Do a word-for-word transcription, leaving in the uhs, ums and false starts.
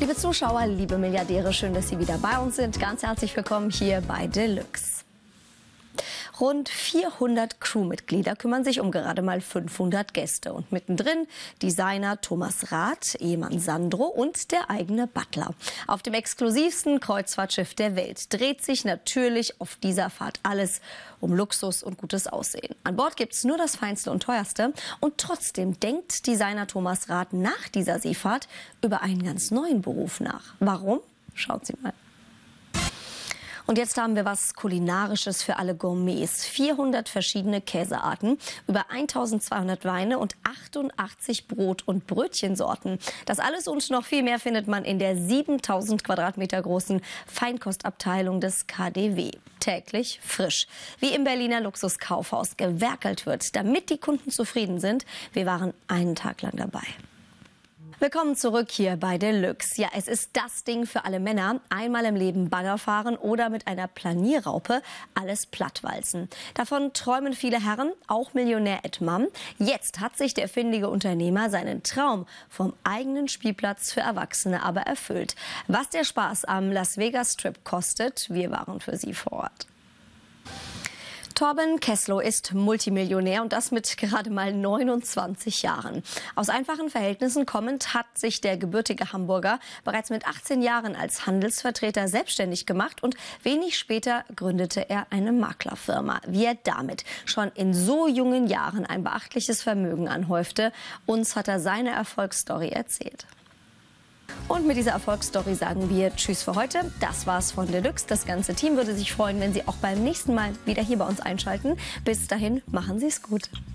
Liebe Zuschauer, liebe Milliardäre, schön, dass Sie wieder bei uns sind. Ganz herzlich willkommen hier bei Deluxe. Rund vierhundert Crewmitglieder kümmern sich um gerade mal fünfhundert Gäste. Und mittendrin Designer Thomas Rath, Ehemann Sandro und der eigene Butler. Auf dem exklusivsten Kreuzfahrtschiff der Welt dreht sich natürlich auf dieser Fahrt alles um Luxus und gutes Aussehen. An Bord gibt es nur das Feinste und Teuerste. Und trotzdem denkt Designer Thomas Rath nach dieser Seefahrt über einen ganz neuen Beruf nach. Warum? Schauen Sie mal. Und jetzt haben wir was Kulinarisches für alle Gourmets. vierhundert verschiedene Käsearten, über eintausendzweihundert Weine und achtundachtzig Brot- und Brötchensorten. Das alles und noch viel mehr findet man in der siebentausend Quadratmeter großen Feinkostabteilung des K D W. Täglich frisch. Wie im Berliner Luxuskaufhaus gewerkelt wird, damit die Kunden zufrieden sind. Wir waren einen Tag lang dabei. Willkommen zurück hier bei Deluxe. Ja, es ist das Ding für alle Männer. Einmal im Leben Bagger fahren oder mit einer Planierraupe alles plattwalzen. Davon träumen viele Herren, auch Millionär Ed Mam. Jetzt hat sich der findige Unternehmer seinen Traum vom eigenen Spielplatz für Erwachsene aber erfüllt. Was der Spaß am Las Vegas Strip kostet, wir waren für Sie vor Ort. Torben Kesslow ist Multimillionär und das mit gerade mal neunundzwanzig Jahren. Aus einfachen Verhältnissen kommend hat sich der gebürtige Hamburger bereits mit achtzehn Jahren als Handelsvertreter selbstständig gemacht und wenig später gründete er eine Maklerfirma. Wie er damit schon in so jungen Jahren ein beachtliches Vermögen anhäufte, uns hat er seine Erfolgsstory erzählt. Und mit dieser Erfolgsstory sagen wir Tschüss für heute. Das war's von Deluxe. Das ganze Team würde sich freuen, wenn Sie auch beim nächsten Mal wieder hier bei uns einschalten. Bis dahin, machen Sie es gut.